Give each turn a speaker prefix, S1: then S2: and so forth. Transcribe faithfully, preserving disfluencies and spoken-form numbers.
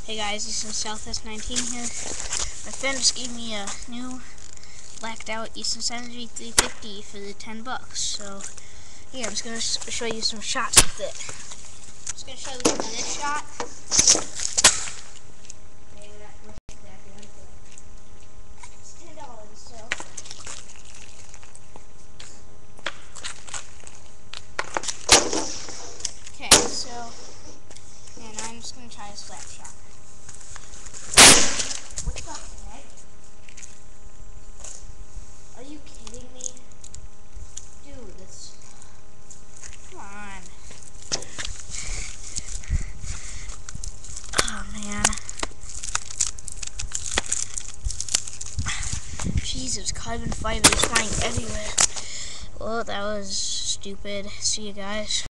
S1: Hey guys, this is South S nineteen here. My friend just gave me a new blacked out Eastern Synergy three fifty for the ten bucks. So here, I'm just going to show you some shots with it. I'm just going to show you this shot. It's ten dollars, so. Okay, so, and I'm just going to try a slap shot. What the heck? Are you kidding me? Dude, this... Come on. Oh, man. Jesus, carbon fiber is flying everywhere. Well, that was stupid. See you guys.